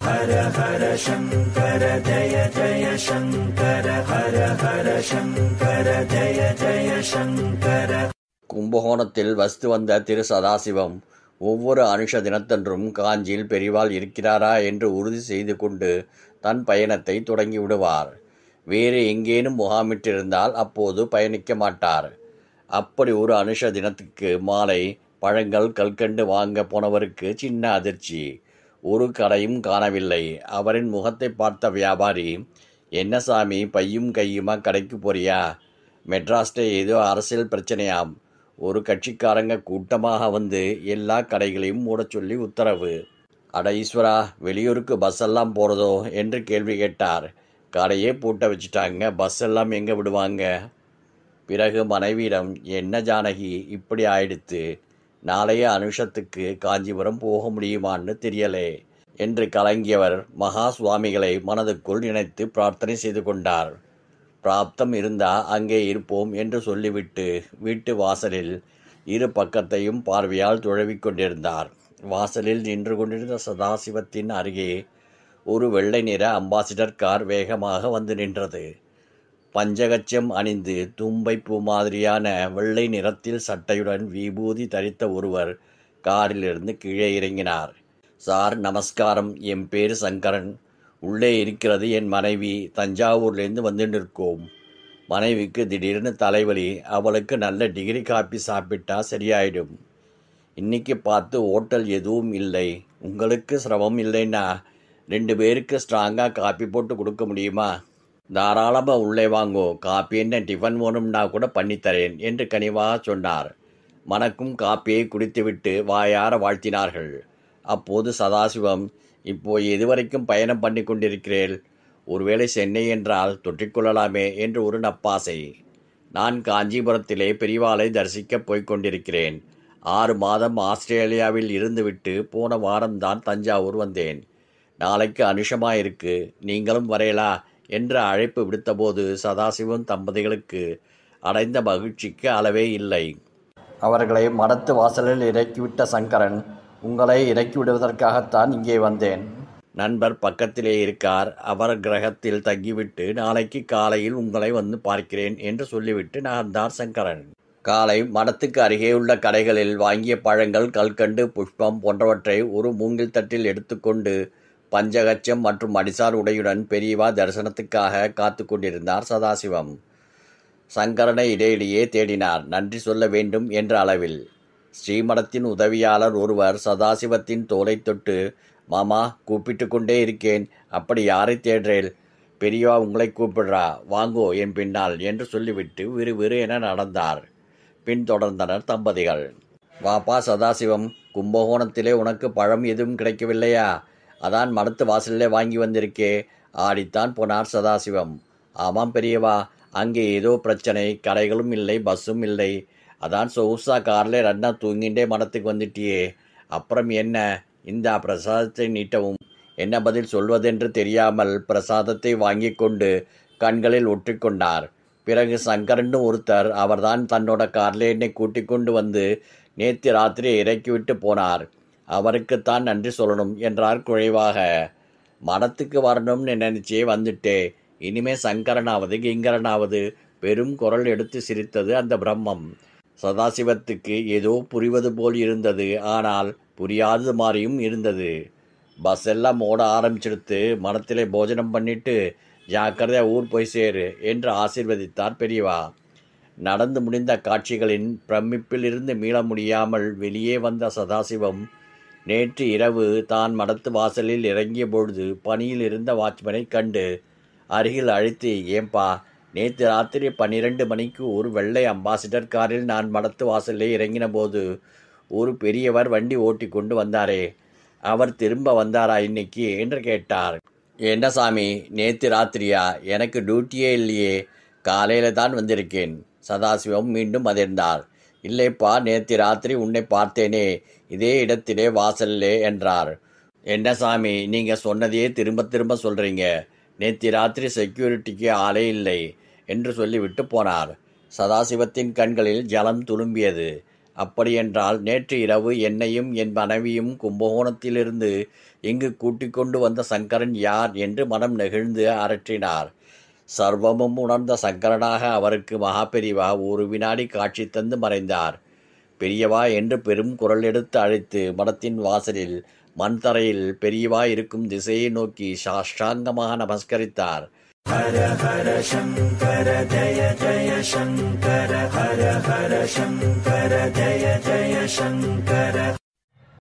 ஹர ஹர சங்கர ஜய ஜய சங்கர ஹர ஹர சங்கர ஜய ஜய சங்கர. கும்பகோணத்தில் வசித்து வந்த திரு சதாசிவம் ஒவ்வொரு அனுஷ தினத்தன்றும் காஞ்சியில் பெரிவாள் இருக்கிறாரா என்று உறுதி செய்து கொண்டு தன் பயணத்தை தொடங்கி விடுவார். வேறு எங்கேனும் முகாமிட்டிருந்தால் அப்போது பயணிக்க மாட்டார். அப்படி ஒரு அனுஷ தினத்துக்கு மாலை பழங்கள் கல்கண்டு வாங்க போனவருக்கு சின்ன அதிர்ச்சி. ஒரு கடையும் காணவில்லை. அவரின் முகத்தை பார்த்த வியாபாரி, என்ன சாமி பையும் கையுமா கடைக்கு போறியா? மெட்ராஸ்ல ஏதோ அரசியல் பிரச்சனையாம். ஒரு கட்சிக்காரங்க கூட்டமாக வந்து எல்லா கடைகளையும் மூடச் சொல்லி உத்தரவு. அட ஈஸ்வரா, வெளியூருக்கு பஸ் எல்லாம் போகிறதோ என்று கேள்வி கேட்டார். கடையே பூட்ட வச்சுட்டாங்க, பஸ் எல்லாம் எங்கே விடுவாங்க? பிறகு மனைவியிடம், என்ன ஜானகி இப்படி ஆயிடுத்து, நாளைய அனுஷத்துக்கு காஞ்சிபுரம் போக முடியுமான்னு தெரியலே என்று கலங்கியவர் மகா சுவாமிகளை மனதுக்குள் நினைத்து பிரார்த்தனை செய்து கொண்டார். பிராப்தம் இருந்தா அங்கே இருப்போம் என்று சொல்லிவிட்டு வீட்டு வாசலில் இரு பக்கத்தையும் பார்வையால் துழவிக் கொண்டிருந்தார். வாசலில் நின்று கொண்டிருந்த சதாசிவத்தின் அருகே ஒரு வெள்ளை நிற அம்பாசிடர் கார் வேகமாக வந்து நின்றது. பஞ்சகச்சம் அணிந்து தும்பை பூ மாதிரியான வெள்ளை நிறத்தில் சட்டையுடன் விபூதி தரித்த ஒருவர் காரிலிருந்து கீழே இறங்கினார். சார் நமஸ்காரம், என் பேர் சங்கரன். உள்ளே இருக்கிறது என் மனைவி. தஞ்சாவூர்லேருந்து வந்து நிற்கோம். மனைவிக்கு திடீர்னு தலைவலி. அவளுக்கு நல்ல டிகிரி காப்பி சாப்பிட்டா சரியாயிடும். இன்னைக்கு பார்த்து ஹோட்டல் எதுவும் இல்லை. உங்களுக்கு சிரமம் இல்லைன்னா 2 பேருக்கு ஸ்ட்ராங்காக காப்பி போட்டு கொடுக்க முடியுமா? தாராளமாக உள்ளே வாங்கோ. காப்பி என்ன டிஃபன் வேணும்னா கூட பண்ணித்தரேன் என்று கனிவாக சொன்னார். மணக்கும் காப்பியை குடித்துவிட்டு வாயார வாழ்த்தினார்கள். அப்போது சதாசிவம், இப்போ எதுவரைக்கும் பயணம் பண்ணி கொண்டிருக்கிறேன்? ஒருவேளை சென்னை என்றால் தொற்றிக்கொள்ளலாமே என்று ஒரு நப்பாசை. நான் காஞ்சிபுரத்திலே பெரிவாளை தரிசிக்கப் போய்க் கொண்டிருக்கிறேன். 6 மாதம் ஆஸ்திரேலியாவில் இருந்துவிட்டு போன வாரம்தான் தஞ்சாவூர் வந்தேன். நாளைக்கு அனுஷமாயிருக்கு, நீங்களும் வரையலா என்று அழைப்பு விடுத்தபோது சதாசிவம் தம்பதிகளுக்கு அடைந்த மகிழ்ச்சிக்கு அளவே இல்லை. அவர்களை மடத்து வாசலில் இறக்கிவிட்ட சங்கரன், உங்களை இறக்கிவிடுவதற்காகத்தான் இங்கே வந்தேன். நண்பர் பக்கத்திலே இருக்கார். அவர் கிரகத்தில் தங்கிவிட்டு நாளைக்கு காலையில் உங்களை வந்து பார்க்கிறேன் என்று சொல்லிவிட்டு நகர்ந்தார் சங்கரன். காலை மடத்துக்கு அருகே உள்ள கடைகளில் வாங்கிய பழங்கள், கல்கண்டு, புஷ்பம் போன்றவற்றை ஒரு மூங்கில் தட்டில் எடுத்துக்கொண்டு பஞ்சகச்சம் மற்றும் அடிசார் உடையுடன் பெரியவா தரிசனத்துக்காக காத்து கொண்டிருந்தார் சதாசிவம். சங்கரனை இடையிடையே தேடினார், நன்றி சொல்ல வேண்டும் என்ற அளவில். ஸ்ரீமடத்தின் உதவியாளர் ஒருவர் சதாசிவத்தின் தோலை தொட்டு, மாமா கூப்பிட்டு கொண்டே இருக்கேன், அப்படி யாரை தேடுறேன்? பெரியவா உங்களை கூப்பிடுறா, வாங்கோ என் பின்னால் என்று சொல்லிவிட்டு விறுவிறு என நடந்தார். பின்தொடர்ந்தனர் தம்பதிகள். வாப்பா சதாசிவம், கும்பகோணத்திலே உனக்கு பழம் எதுவும் கிடைக்கவில்லையா? அதான் மடத்து வாசலில் வாங்கி வந்திருக்கே, ஆடித்தான் போனார் சதாசிவம். ஆமாம் பெரியவா, அங்கே ஏதோ பிரச்சனை, கடைகளும் இல்லை, பஸ்ஸும் இல்லை. அதான் சொகுசா காரில் ரன்னா தூங்கிண்டே மடத்துக்கு வந்துட்டியே. அப்புறம் என்ன? இந்த பிரசாதத்தை நீட்டவும். என்ன பதில் சொல்வதென்று தெரியாமல் பிரசாதத்தை வாங்கி கொண்டு கண்களில் ஒற்றிக்கொண்டார். பிறகு சங்கரன்னு ஒருத்தர், அவர்தான் தன்னோட காரில் என்னை கூட்டிக் கொண்டு வந்து நேற்று ராத்திரி இறக்கிவிட்டு போனார். அவருக்குத்தான் நன்றி சொல்லணும் என்றார் குழைவாக. மடத்துக்கு வரணும்னு நினைச்சே வந்துட்டே, இனிமே சங்கரனாவது கிங்கரனாவது. பெரும் குரல் எடுத்து சிரித்தது அந்த பிரம்மம். சதாசிவத்துக்கு ஏதோ புரிவது போல் இருந்தது, ஆனால் புரியாதது மாதிரியும் இருந்தது. பஸ் எல்லாம் ஓட ஆரம்பிச்சிடுத்து, மடத்திலே போஜனம் பண்ணிட்டு ஜாக்கிரதையா ஊர் போய் சேரு என்று ஆசீர்வதித்தார் பெரியவா. நடந்து முடிந்த காட்சிகளின் பிரமிப்பில் இருந்து மீள முடியாமல் வெளியே வந்த சதாசிவம் நேற்று இரவு தான் மடத்து வாசலில் இறங்கிய பொழுது பணியில் இருந்த வாட்ச்மனை கண்டு அருகில் அழைத்து, ஏன்பா, நேற்று ராத்திரி 12 மணிக்கு ஒரு வெள்ளை அம்பாசிடர் காரில் நான் மடத்து வாசலில் இறங்கின போது ஒரு பெரியவர் வண்டி ஓட்டி கொண்டு வந்தாரே, அவர் திரும்ப வந்தாரா இன்னைக்கு என்று கேட்டார். என்ன சாமி, நேற்று ராத்திரியா? எனக்கு டியூட்டியே இல்லையே, காலையில் தான் வந்திருக்கேன். சதாசிவம் மீண்டும் அதிர்ந்தார். இல்லைப்பா, நேற்று ராத்திரி உன்னை பார்த்தேனே, இதே இடத்திலே வாசல்லே என்றார். என்ன சாமி, நீங்கள் சொன்னதையே திரும்ப திரும்ப சொல்கிறீங்க. நேற்று ராத்திரி செக்யூரிட்டிக்கு ஆளே இல்லை என்று சொல்லிவிட்டு போனார். சதாசிவத்தின் கண்களில் ஜலம் துளும்பியது. அப்படியென்றால் நேற்று இரவு என்னையும் என் மனைவியும் கும்பகோணத்திலிருந்து இங்கு கூட்டிக் கொண்டு வந்த சங்கரன் யார் என்று மனம் நெகிழ்ந்து அரற்றினார். சர்வமும் உணர்ந்த சங்கரனாக அவருக்கு மகாபெரிவா ஒரு வினாடி காட்சி தந்து மறைந்தார். பெரியவா என்று பெரும் குரல் எடுத்து அழைத்து மடத்தின் வாசலில் மண் தரையில் பெரியவா இருக்கும் திசையை நோக்கி சாஷ்டாங்கமாக நமஸ்கரித்தார். ஹர ஹர சங்கர ஜய ஜய சங்கர ஹர ஹர சங்கர ஜய ஜய சங்கர